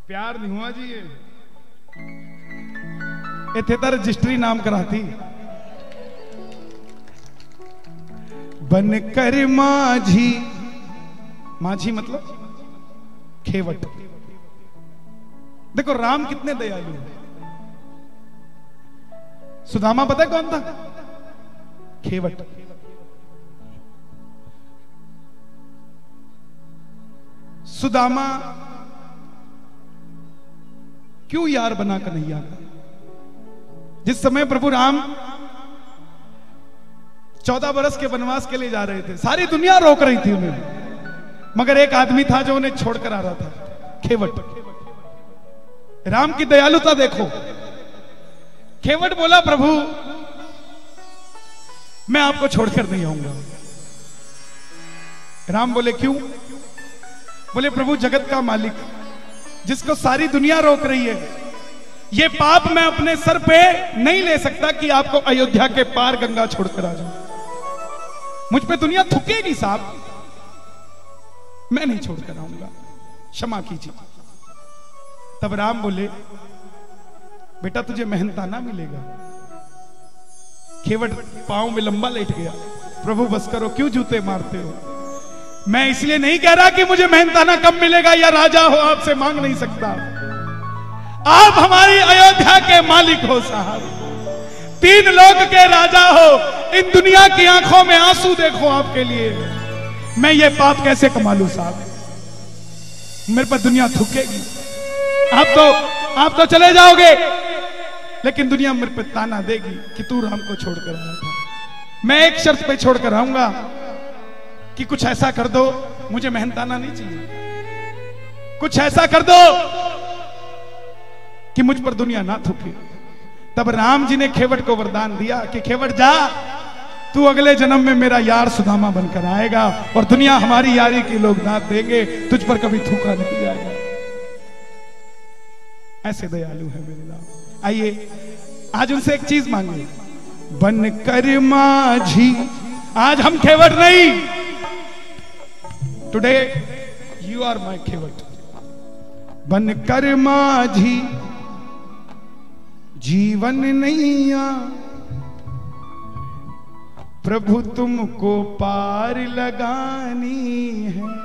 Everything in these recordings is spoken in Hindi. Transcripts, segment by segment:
प्यार नहीं हुआ जी, ये थे तो रजिस्ट्री नाम कराती। बनकर माझी, माझी मतलब खेवट। देखो राम कितने दयालु हैं। सुदामा पता है कौन था? खेवट। सुदामा क्यों यार बना कन्हैया का? जिस समय प्रभु राम 14 बरस के वनवास के लिए जा रहे थे, सारी दुनिया रोक रही थी उन्हें, मगर एक आदमी था जो उन्हें छोड़कर आ रहा था, खेवट। राम की दयालुता देखो। खेवट बोला, प्रभु मैं आपको छोड़कर नहीं आऊंगा। राम बोले, क्यों? बोले, प्रभु जगत का मालिक जिसको सारी दुनिया रोक रही है, ये पाप मैं अपने सर पे नहीं ले सकता कि आपको अयोध्या के पार गंगा छोड़कर आ जाऊं। मुझ पे दुनिया थूकेगी साहब, मैं नहीं छोड़कर आऊंगा, क्षमा कीजिए। तब राम बोले, बेटा तुझे मेहनताना मिलेगा। खेवट पांव में लंबा लेट गया। प्रभु बस करो, क्यों जूते मारते हो? मैं इसलिए नहीं कह रहा कि मुझे मेहनताना कब मिलेगा या राजा हो आपसे मांग नहीं सकता। आप हमारी अयोध्या के मालिक हो साहब, 3 लोक के राजा हो, इन दुनिया की आंखों में आंसू देखो आपके लिए। मैं ये पाप कैसे कमा लूं साहब? मेरे पर दुनिया थूकेगी। आप तो चले जाओगे, लेकिन दुनिया मेरे पे ताना देगी कि तू राम को छोड़कर आया था। मैं एक शर्त पे छोड़कर आऊंगा कि कुछ ऐसा कर दो, मुझे मेहनताना नहीं चाहिए, कुछ ऐसा कर दो कि मुझ पर दुनिया ना थूके। तब राम जी ने खेवट को वरदान दिया कि खेवट जा, तू अगले जन्म में मेरा यार सुदामा बनकर आएगा और दुनिया हमारी यारी की लोग दाद देंगे, तुझ पर कभी थूका नहीं जाएगा। ऐसे दयालु है मेरे राम। आइए आज उनसे एक चीज मांगे, बनकर माझी। आज हम खेवट नहीं, टुडे यू आर माई खेवट। बनकर माझी जीवन नैया, प्रभु तुमको पार लगानी है।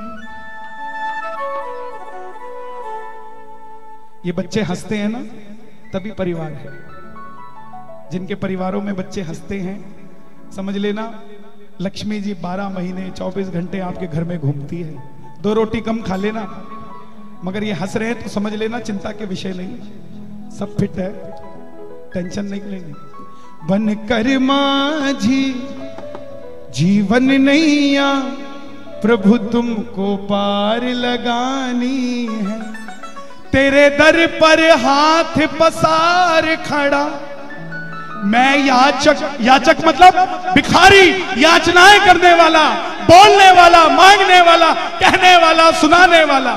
ये बच्चे हंसते हैं ना, तभी परिवार है। जिनके परिवारों में बच्चे हंसते हैं, समझ लेना लक्ष्मी जी 12 महीने 24 घंटे आपके घर में घूमती है। 2 रोटी कम खा लेना, मगर ये हंस रहे हैं तो समझ लेना चिंता के विषय नहीं, सब फिट है, टेंशन नहीं लेनी। बनकर माझी जीवन नैया, प्रभु तुमको पार लगानी है। तेरे दर पर हाथ पसार खड़ा मैं याचक। याचक मतलब भिखारी, याचनाएं करने वाला, बोलने वाला, मांगने वाला, कहने वाला, सुनाने वाला।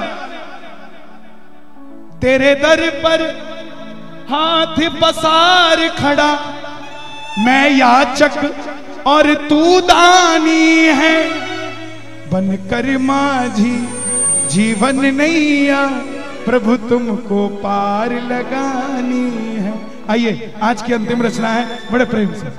तेरे दर पर हाथ पसार खड़ा मैं याचक और तू दानी है। बनकर माझी जीवन नैया, प्रभु तुमको पार लगानी है। आइए आज की अंतिम रचना है, बड़े प्रेम से।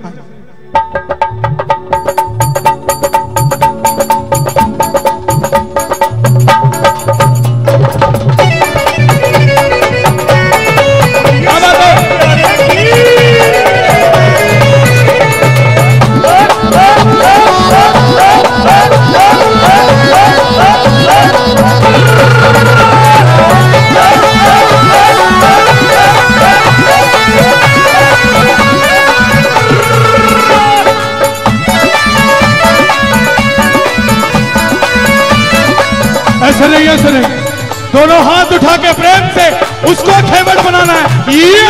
ऐसे नहीं, दोनों हाथ उठा के प्रेम से उसको खेवट बनाना है। ये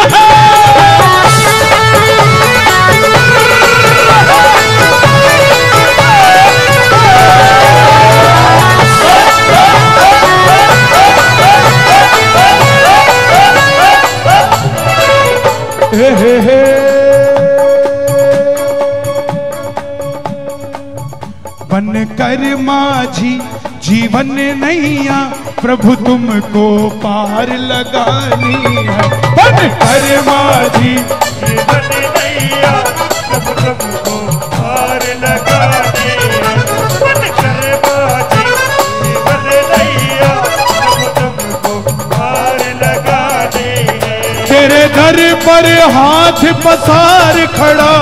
बनकर माझी जीवन नैया प्रभु तुमको पार लगानी है। बन कर माझी जीवन नैया प्रभु तुमको पार लगानी है। बन कर माझी जीवन नैया प्रभु तुमको पार लगानी है। तेरे दर पर हाथ पसार खड़ा,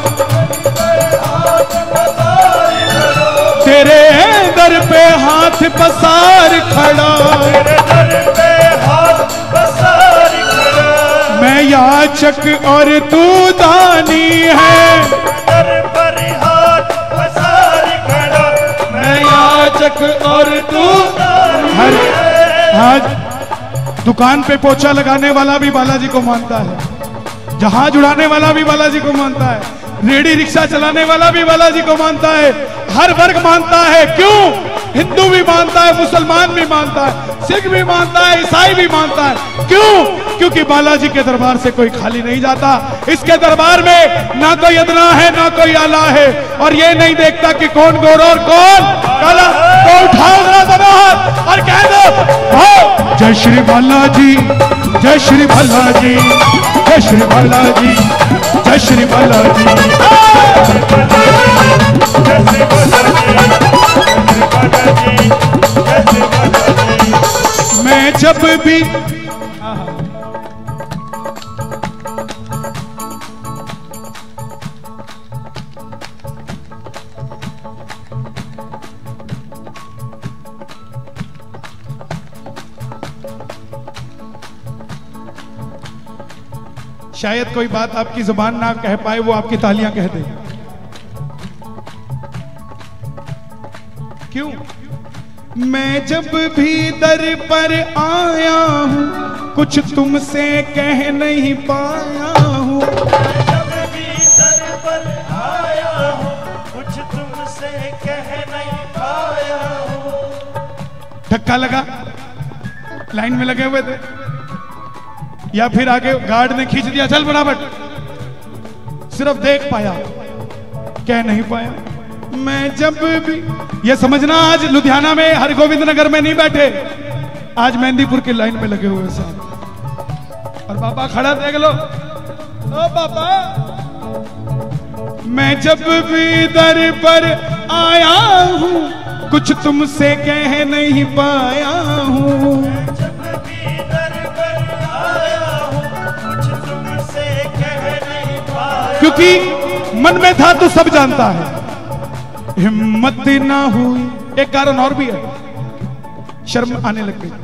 तेरे दर पे हाथ पसार खड़ा, तेरे दर पे हाथ पसार खड़ा। मैं याचक और तू दानी है। दर पर हाथ पसार खड़ा, मैं याचक और तू हर आज दुकान पे पोछा लगाने वाला भी बालाजी को मानता है, जहाज उड़ाने वाला भी बालाजी को मानता है, रेडी रिक्शा चलाने वाला भी बालाजी को मानता है, हर वर्ग मानता है। क्यों? हिंदू भी मानता है, मुसलमान भी मानता है, सिख भी मानता है, ईसाई भी मानता है। क्यों? क्योंकि बालाजी के दरबार से कोई खाली नहीं जाता। इसके दरबार में ना कोई अदना है ना कोई आला है, और ये नहीं देखता कि कौन गोरा और कौन काला। तो उठाओ जरा दोनों हाथ और कह दो जय श्री बालाजी, जय श्री बालाजी, जय श्री बालाजी, जय श्री बालाजी। मैं जब भी शायद कोई बात आपकी जुबान ना कह पाए, वो आपकी तालियां कह दे। क्यों? मैं जब भी दर पर आया हूं कुछ तुमसे कह नहीं पाया हूं। जब भी दर पर आया हूं कुछ तुमसे कह नहीं पाया हूं। धक्का लगा, लाइन में लगे हुए थे, या फिर आगे गार्ड ने खींच दिया चल फटाफट, सिर्फ देख पाया, कह नहीं पाया। मैं जब भी, ये समझना आज लुधियाना में हरगोविंद नगर में नहीं बैठे, आज मेहंदीपुर की लाइन में लगे हुए साहब। और बाबा खड़ा देख लो, ओ बाबा। मैं जब भी दर पर आया हूं कुछ तुमसे कह नहीं पाया हूं। क्योंकि मन में था तो सब जानता है, हिम्मत ना हुई। एक कारण और भी है, शर्म आने लग गई,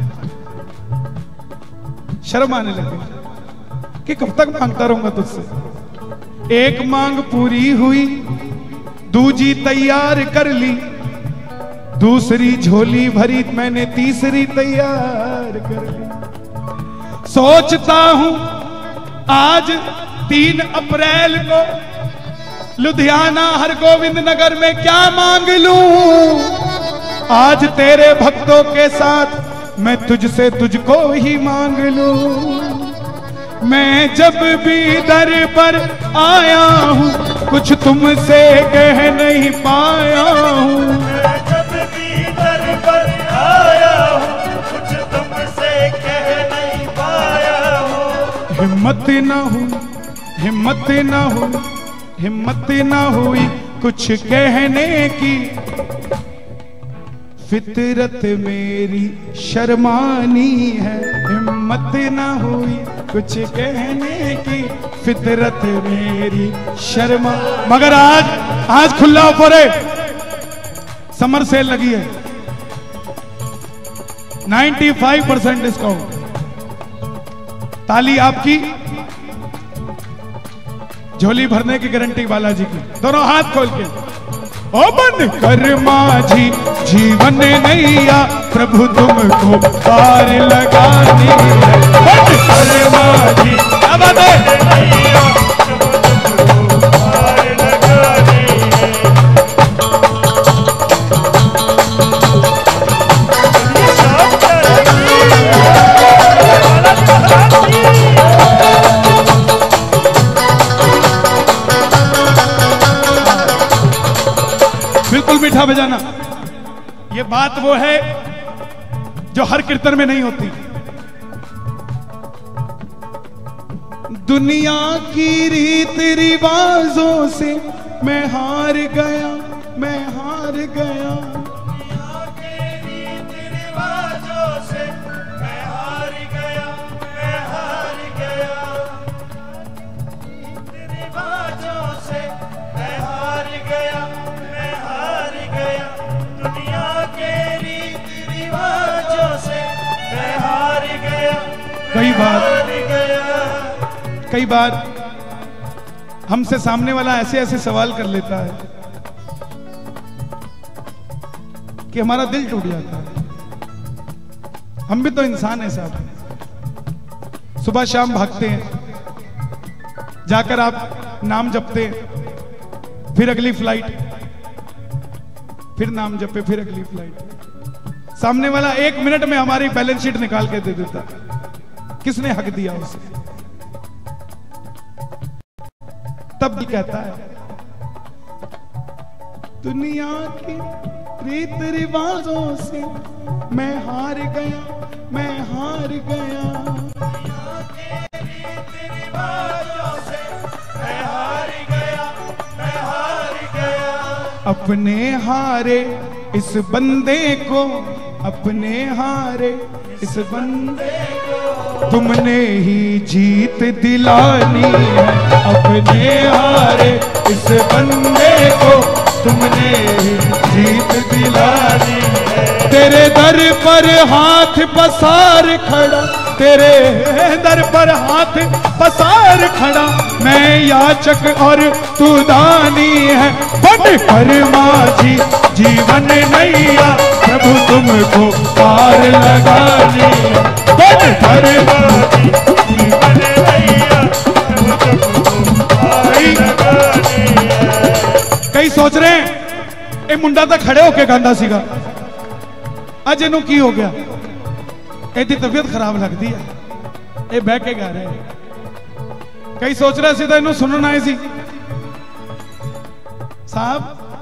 शर्म आने लग गई कि कब तक मांगता रहूंगा तुझसे। एक मांग पूरी हुई, दूजी तैयार कर ली, दूसरी झोली भरी मैंने, तीसरी तैयार कर ली। सोचता हूं आज 3 अप्रैल को लुधियाना हरगोविंद नगर में क्या मांग लूं। आज तेरे भक्तों के साथ मैं तुझसे तुझको ही मांग लूं। मैं जब भी दर पर आया हूं कुछ तुमसे कह नहीं पाया हूं। मैं जब भी दर पर आया हूं कुछ तुमसे कह नहीं पाया हूं। हिम्मत ना हुई, हिम्मत ना हुई, हिम्मत ना हुई कुछ कहने की, फितरत मेरी शर्मानी है। हिम्मत ना हुई कुछ कहने की, फितरत मेरी शर्मा। मगर आज खुला ऑफर है, समर सेल लगी है, 95% डिस्काउंट। ताली आपकी, झोली भरने की गारंटी बालाजी की। दोनों हाथ खोल के ओ बन कर माझी जीवन नैया प्रभु तुमको पार लगानी है। बन कर माझी, क्या बात है? पार लगानी है। बिल्कुल मीठा बजाना। ये बात वो है जो हर कीर्तन में नहीं होती। दुनिया की रीत रिवाजों से मैं हार गया, मैं हार गया। दुनिया के रीत रिवाजों से मैं हार गया, मैं हार गया। रीत रिवाजों से मैं हार गया, मैं हार गया। दुनिया के रीत रिवाजों से मैं हार गया, कई बार गया। कई बार हमसे सामने वाला ऐसे ऐसे सवाल कर लेता है कि हमारा दिल टूट जाता है। हम भी तो इंसान हैं साहब, सुबह शाम भागते हैं, जाकर आप नाम जपते हैं, फिर अगली फ्लाइट, फिर नाम जपे, फिर अगली फ्लाइट। सामने वाला 1 मिनट में हमारी बैलेंस शीट निकाल के दे देता है। किसने हक दिया उसे? तब भी कहता है दुनिया की रीत रिवाजों से मैं हार गया, मैं हार गया। दुनिया के रीत रिवाजों से मैं हार गया, मैं हार गया। अपने हारे इस बंदे को, अपने हारे इस बंदे को तुमने ही जीत दिलानी है। अपने हारे इस बंदे को तुमने ही जीत दिलानी है। तेरे दर पर हाथ पसार खड़ा, तेरे दर पर हाथ पसार खड़ा, मैं याचक और तू दानी है। बन कर माझी जीवन नैया, प्रभु तुमको पार लगानी है। बन कर माझी जीवन नैया, प्रभु तुमको पार लगानी है। कई सोच रहे हैं ये मुंडा तो खड़े होके गांदा सीगा, अज इनू की हो गया, ਇਹਦੀ तबीयत खराब लगती है, ये बह के गा रहे हैं। कई सोच रहे सी तो इनू सुनना आए सी। साहब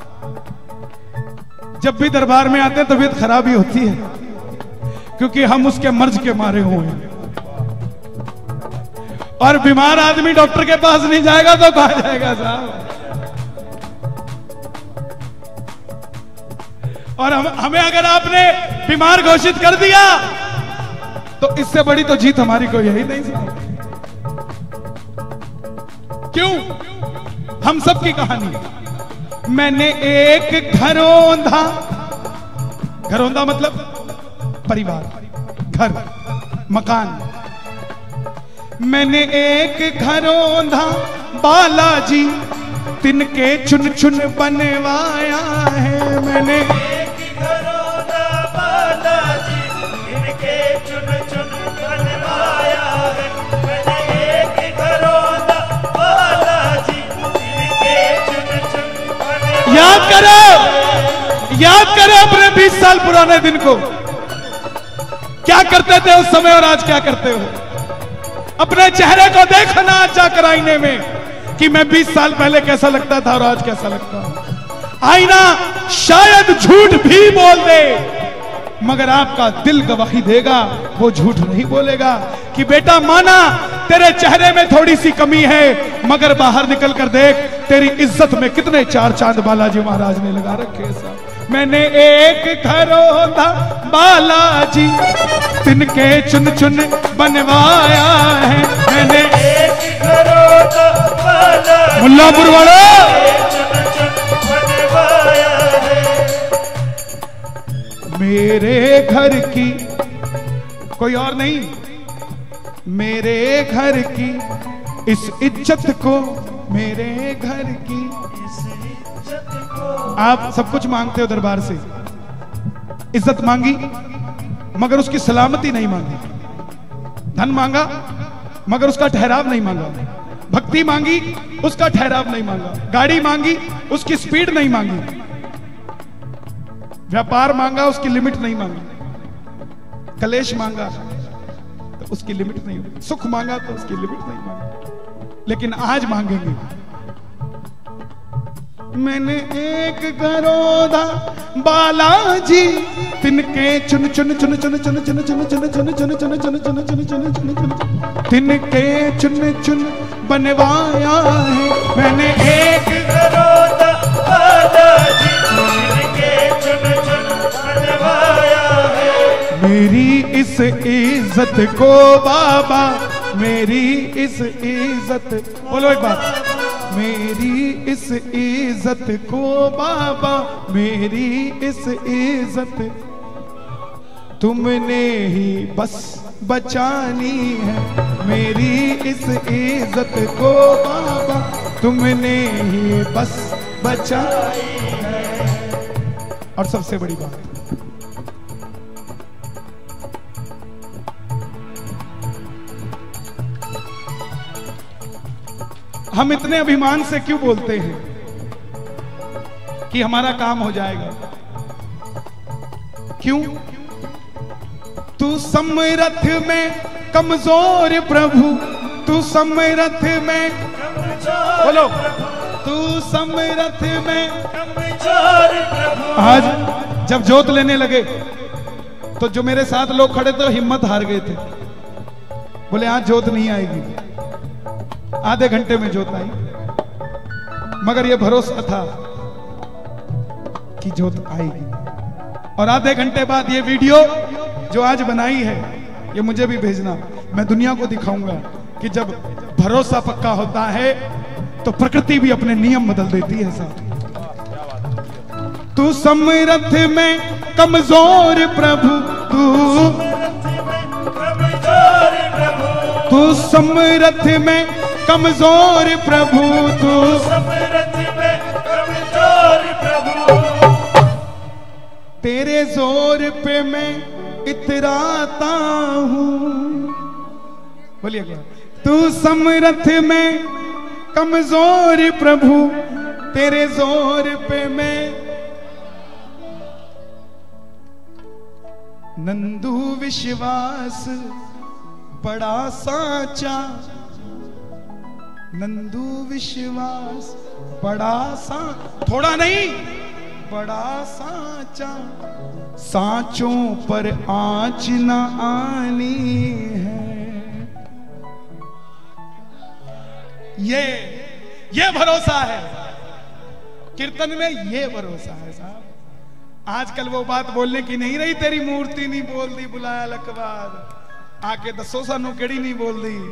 जब भी दरबार में आते हैं तबीयत खराब ही होती है, क्योंकि हम उसके मर्ज के मारे हुए हैं। और बीमार आदमी डॉक्टर के पास नहीं जाएगा तो कहा जाएगा साहब। और हमें अगर आपने बीमार घोषित कर दिया तो इससे बड़ी तो जीत हमारी कोई यही नहीं साहब। क्यों? हम सब की कहानी। मैंने एक घरौंधा, घरौंधा मतलब परिवार, घर, मकान। मैंने एक घरौंधा बालाजी तिनके चुन चुन बनवाया है। मैंने एक घरौंधा बालाजी इनके चुन चुन बनवाया है। मैंने एक घरौंधा बालाजी इनके चुन चुन बनवाया। याद करो, याद करो अपने 20 साल पुराने दिन को, क्या करते थे उस समय और आज क्या करते हो। अपने चेहरे को देखना जाकर आईने में कि मैं 20 साल पहले कैसा लगता था और आज कैसा लगता हूं। आईना शायद झूठ भी बोल दे, मगर आपका दिल गवाही देगा, वो झूठ नहीं बोलेगा कि बेटा माना तेरे चेहरे में थोड़ी सी कमी है, मगर बाहर निकल कर देख तेरी इज्जत में कितने 4 चांद बालाजी महाराज ने लगा रखे साहब। मैंने एक घरौंधा बालाजी तिनके चुन चुन बनवाया है। मैंने एक घरौंधा बालाजी मुल्लापुर वाला चुन चुन बनवाया है। मेरे घर की कोई और नहीं, मेरे घर की इस इज्जत को, मेरे घर की इस इज्जत को आप सब कुछ मांगते हो दरबार से, इज्जत मांगी मगर उसकी सलामती नहीं मांगी, धन मांगा मगर उसका ठहराव नहीं मांगा, भक्ति मांगी उसका ठहराव नहीं मांगा, गाड़ी मांगी उसकी स्पीड नहीं मांगी, व्यापार मांगा उसकी लिमिट नहीं मांगी, कलेश मांगा तो उसकी लिमिट नहीं, सुख मांगा तो उसकी लिमिट नहीं मांगी। लेकिन आज मांगेंगे मैंने एक गरोदा बालाजी तिनके चुन चुन चुन चुन चुन चुन चुन चुन चुन चुन चुन चुन चुन चुन चुन चुन चुन तिनके चुन चुन बनवाया है। मैंने एक गरोदा बालाजी तिनके चुन चुन बनवाया है। मेरी इस इज्जत को बाबा, मेरी इस इज्जत, बोलो एक बार, मेरी इस इज्जत को बाबा, मेरी इस इज्जत तुमने ही बस बचानी है। मेरी इस इज्जत को बाबा तुमने ही बस बचानी है। और सबसे बड़ी बात, हम इतने अभिमान से क्यों बोलते हैं कि हमारा काम हो जाएगा? क्यों? तू समरथ में कमजोर प्रभु, तू समरथ में कमजोर, बोलो, तू समरथ में कमजोर प्रभु। आज जब जोत लेने लगे तो जो मेरे साथ लोग खड़े थे हिम्मत हार गए थे, बोले आज जोत नहीं आएगी। आधे घंटे में जोत आई, मगर यह भरोसा था कि जोत आएगी। और आधे घंटे बाद ये वीडियो जो आज बनाई है ये मुझे भी भेजना, मैं दुनिया को दिखाऊंगा कि जब भरोसा पक्का होता है तो प्रकृति भी अपने नियम बदल देती है साथ। तू समरथ में कमजोर प्रभु, तू तू समरथ में कमजोर प्रभु, तू समरथ में कमजोर प्रभु। तेरे जोर पे मैं इतराता हूं। बोलिए क्या? तू समरथ में कमजोर प्रभु, तेरे जोर पे मैं। नंदू विश्वास बड़ा साचा, नंदू विश्वास बड़ा सा, थोड़ा नहीं बड़ा साचा, सांचों पर आंच न आनी है। ये भरोसा है कीर्तन में, ये भरोसा है साहब। आजकल वो बात बोलने की नहीं रही, तेरी मूर्ति नहीं बोल दी बुलाया लकवार, आके दसो सानू केड़ी नहीं बोल दी।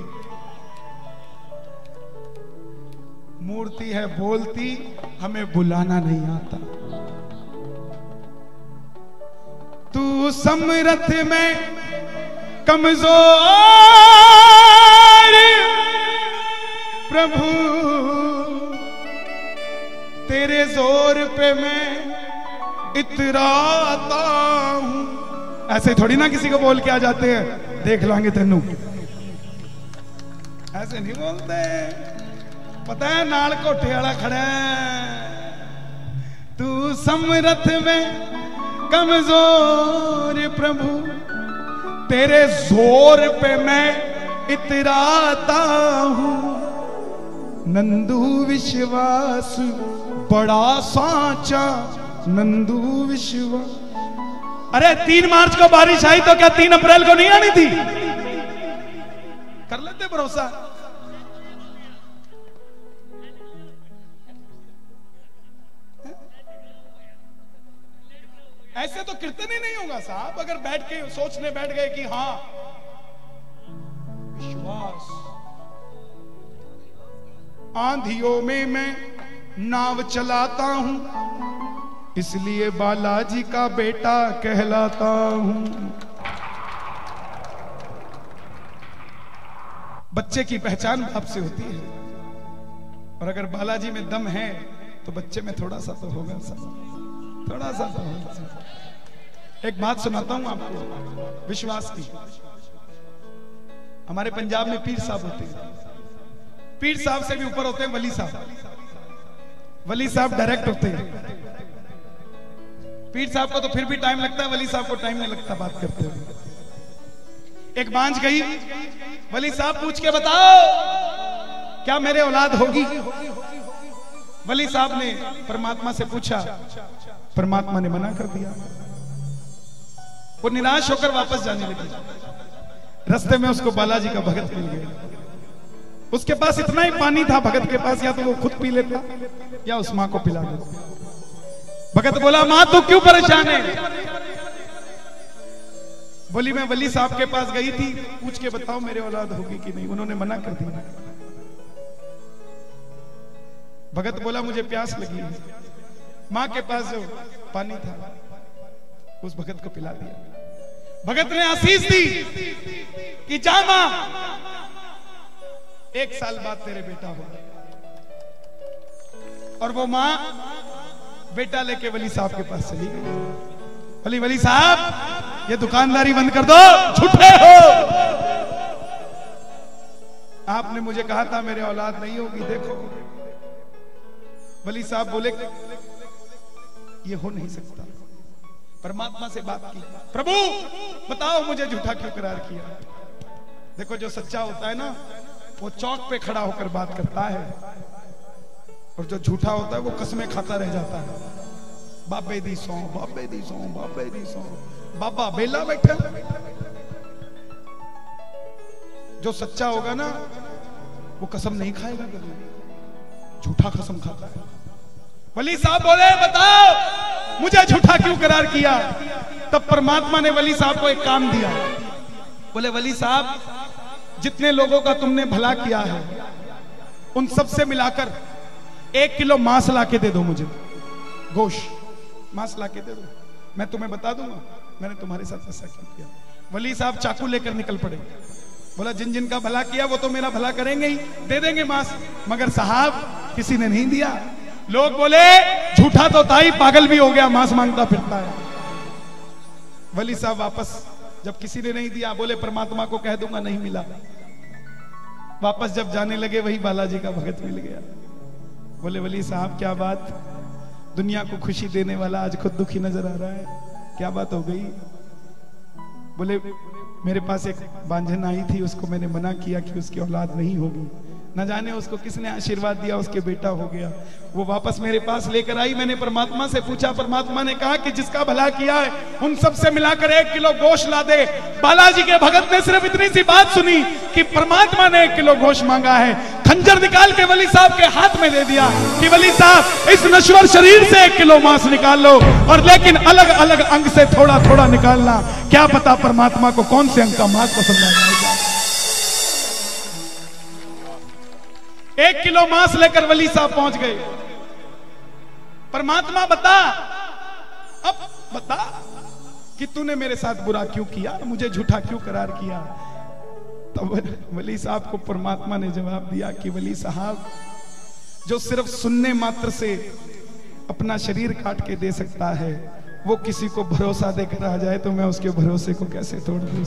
मूर्ति है बोलती, हमें बुलाना नहीं आता। तू समरथ में कमजोर प्रभु, तेरे जोर पे मैं इतराता हूं। ऐसे थोड़ी ना किसी को बोल के आ जाते हैं, देख लांगे तेनू, ऐसे नहीं बोलते। पता है नाल कोठे वाला खड़ा है। तू समरथ में कमजोर प्रभु, तेरे जोर पे मैं इतराता हूं। नंदू विश्वास बड़ा साचा, नंदू विश्वास। अरे 3 मार्च को बारिश आई तो क्या 3 अप्रैल को नहीं आनी थी? कर लेते भरोसा। ऐसे तो कीर्तन ही नहीं होगा साहब, अगर बैठ के सोचने बैठ गए कि हाँ विश्वास। आंधियों में मैं नाव चलाता हूं, इसलिए बालाजी का बेटा कहलाता हूं। बच्चे की पहचान बाप से होती है, और अगर बालाजी में दम है तो बच्चे में थोड़ा सा तो होगा, थोड़ा सा तो होगा। एक बात सुनाता हूं आपको विश्वास की। हमारे पंजाब में पीर साहब होते हैं, पीर साहब से भी ऊपर होते हैं वली साहब। वली साहब डायरेक्ट होते हैं, पीर साहब को तो फिर भी टाइम लगता है, वली साहब को टाइम नहीं लगता बात करते हुए। एक बांझ गई, वली साहब पूछ के बताओ क्या मेरे औलाद होगी? वली साहब ने परमात्मा से पूछा, परमात्मा ने मना कर दिया। वो निराश होकर वापस जाने लगी। रास्ते में उसको बालाजी का भगत मिल गया। उसके पास इतना ही पानी था भगत के पास, या तो वो खुद पी लेता या उस मां को पिला देता। भगत बोला, मां तू क्यों परेशान है? बोली, मैं वली साहब के पास गई थी, पूछ के बताओ मेरे औलाद होगी कि नहीं, उन्होंने मना कर दिया। भगत बोला, मुझे प्यास लगी है। मां के पास जो पानी था उस भगत को पिला दिया। भगत ने आशीष दी कि जा मां, 1 साल बाद तेरे बेटा होगा। और वो मां बेटा लेके वली साहब के पास चली गई। वली साहब, ये दुकानदारी बंद कर दो, झूठे हो। आपने मुझे कहा था मेरे औलाद नहीं होगी, देखो। वली साहब बोले, ये हो नहीं सकता। परमात्मा से बात की, प्रभु बताओ मुझे झूठा क्यों करार किया? देखो, जो सच्चा होता है ना, वो चौक पे खड़ा होकर बात करता है, और जो झूठा होता है वो कसमें खाता रह जाता है। बाबे दी सौ, बाबे दी सौ, बाबे दी सौ। बाबा बेला बैठा। जो सच्चा होगा ना, वो कसम नहीं खाएगा कभी, झूठा कसम खाता है। वली साहब बोले, बताओ मुझे झूठा क्यों करार किया? तब परमात्मा ने वली साहब को एक काम दिया। बोले, वली साहब, जितने लोगों का तुमने भला किया है, उन सब से मिलाकर 1 किलो मांस ला के दे दो मुझे, गोश्त मांस ला के दे दो, मैं तुम्हें बता दूंगा मैंने तुम्हारे साथ ऐसा क्यों किया। वली साहब चाकू लेकर निकल पड़े। बोला, जिन जिन का भला किया वो तो मेरा भला करेंगे ही, दे देंगे मांस, मगर साहब किसी ने नहीं दिया। लोग बोले, झूठा तो था ही, पागल भी हो गया, मांस मांगता फिरता है। वली साहब वापस, जब किसी ने नहीं दिया, बोले परमात्मा को कह दूंगा, नहीं मिला। वापस जब जाने लगे, वही बालाजी का भगत मिल गया। बोले, वली साहब क्या बात, दुनिया को खुशी देने वाला आज खुद दुखी नजर आ रहा है, क्या बात हो गई? बोले, मेरे पास एक बांझन आई थी, उसको मैंने मना किया कि उसकी औलाद नहीं होगी, न जाने उसको किसने आशीर्वाद दिया, उसके बेटा हो गया। वो वापस मेरे पास लेकर आई। मैंने परमात्मा से पूछा, परमात्मा ने कहा कि जिसका भला किया है उन सब से मिलाकर 1 किलो गोश्त ला दे। बालाजी के भगत ने सिर्फ इतनी सी बात सुनी कि परमात्मा ने 1 किलो गोश्त मांगा है, खंजर निकाल के वली साहब के हाथ में दे दिया कि वली साहब, इस नश्वर शरीर से 1 किलो मांस निकाल लो, और लेकिन अलग अलग अंग से थोड़ा थोड़ा निकालना, क्या पता परमात्मा को कौन से अंग का मांस पसंद आ जाएगा। 1 किलो मांस लेकर वली साहब पहुंच गए। परमात्मा, बता, अब बता कि तूने मेरे साथ बुरा क्यों किया, मुझे झूठा क्यों करार किया? तब वली साहब को परमात्मा ने जवाब दिया कि वली साहब, जो सिर्फ सुनने मात्र से अपना शरीर काट के दे सकता है, वो किसी को भरोसा देकर आ जाए तो मैं उसके भरोसे को कैसे तोड़ दूं?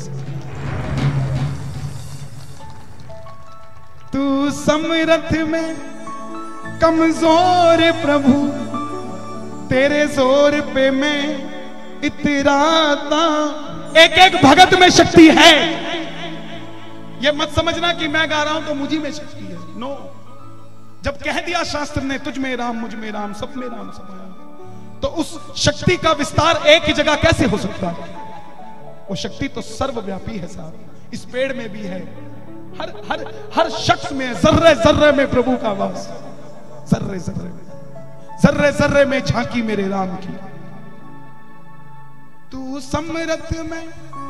तू समरथ में कमजोर प्रभु, तेरे जोर पे मैं इतराता। एक एक भगत में शक्ति है। ये मत समझना कि मैं गा रहा हूं तो मुझी में शक्ति है, नो। जब कह दिया शास्त्र ने, तुझ में राम, मुझ में राम, सब में राम समाया, तो उस शक्ति का विस्तार एक ही जगह कैसे हो सकता है? वो शक्ति तो सर्वव्यापी है साहब। इस पेड़ में भी है, हर हर हर शख्स में, जर्रे जर्रे में प्रभु का वास, जर्रे जर्रे में, जर्रे जर्रे में झांकी मेरे राम की। तू समरथ में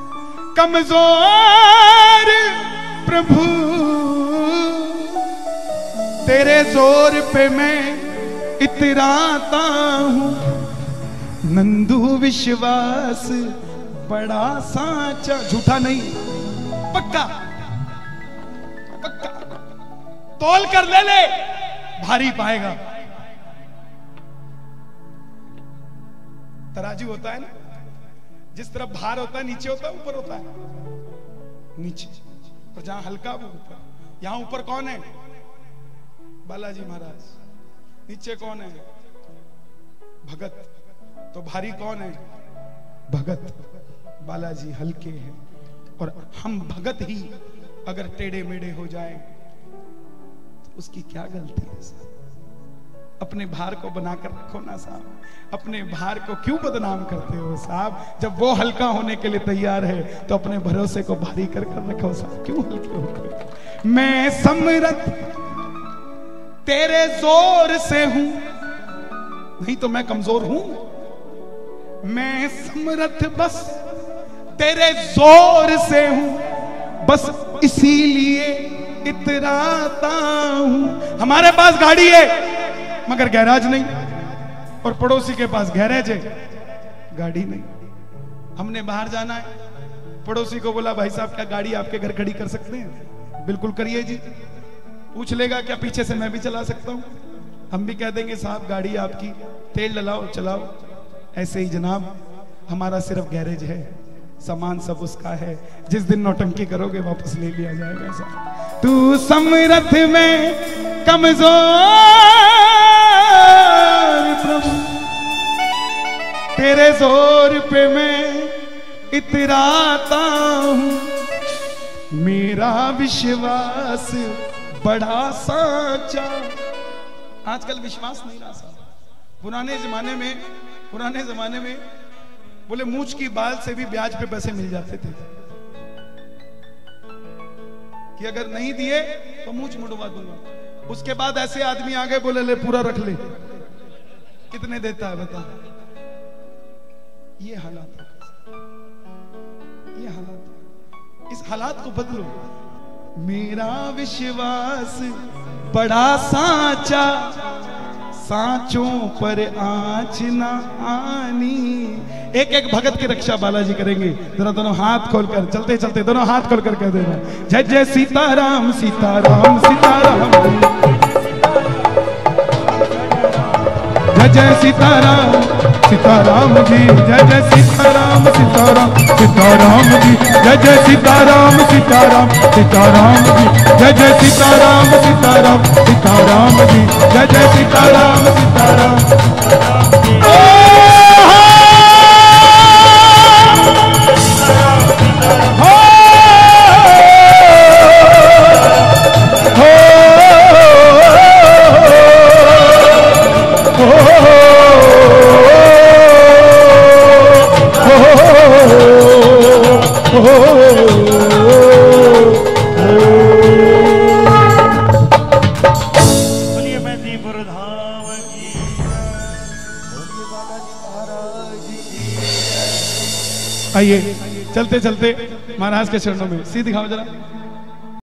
कमजोर प्रभु, तेरे जोर पे मैं इतराता हूं। नंदू विश्वास बड़ा साचा, झूठा नहीं, पक्का पक्का, तोल कर ले ले, भारी पाएगा। तराजू होता है ना, जिस तरफ भार होता है नीचे होता है ऊपर होता है, नीचे, और जहां हल्का वो ऊपर। यहां ऊपर कौन है? बालाजी महाराज। नीचे कौन है? भगत। तो भारी कौन है? भगत। बालाजी हल्के हैं, और हम भगत ही अगर टेढ़े मेढ़े हो जाए तो उसकी क्या गलती है? अपने भार को बनाकर रखो ना साहब, अपने भार को क्यों बदनाम करते हो साहब? जब वो हल्का होने के लिए तैयार है तो अपने भरोसे को भारी कर रखो साहब, क्यों हल्के होते? मैं समरथ तेरे जोर से हूं, नहीं तो मैं कमजोर हूं। मैं समरथ बस तेरे जोर से हूं, बस इसीलिए इतराता हूं। हमारे पास गाड़ी है मगर गैराज नहीं, और पड़ोसी के पास गैरेज है, गाड़ी नहीं। हमने बाहर जाना है, पड़ोसी को बोला भाई साहब क्या गाड़ी आपके घर खड़ी कर सकते हैं? बिल्कुल करिए जी। पूछ लेगा क्या पीछे से मैं भी चला सकता हूं? हम भी कह देंगे साहब गाड़ी आपकी, तेल डलाओ चलाओ। ऐसे ही जनाब हमारा सिर्फ गैरेज है, सामान सब उसका है। जिस दिन नौटंकी करोगे वापस ले लिया जाएगा साहब। तू समरथ में कमजोर प्रभु, तेरे जोर पे मैं इतराता हूं। मेरा विश्वास बड़ा साचा। आजकल विश्वास नहीं रहा साहब। पुराने जमाने में बोले मूंछ की बाल से भी ब्याज पे पैसे मिल जाते थे, कि अगर नहीं दिए तो मूंछ मुड़वा दूंगा। उसके बाद ऐसे आदमी आ गए, बोले ले पूरा रख ले, कितने देता है बता। ये हालात है, ये हालात है। इस हालात को बदलो। मेरा विश्वास बड़ा साचा, सांचों पर आँच ना आनी। एक एक भगत की रक्षा बालाजी करेंगे। जरा दोनों हाथ खोलकर, चलते चलते दोनों हाथ खोलकर कह देना, जय जय सीताराम सीताराम सीताराम, जय जय सीताराम सीताराम जी, जय जय सीताराम सीताराम सीताराम जी, जय जय सीताराम सीताराम सीताराम जी, जय जय सीताराम सीताराम सीताराम जी, जय जय सीताराम सीताराम। आइए चलते चलते महाराज के चरणों में सी दिखाओ जरा।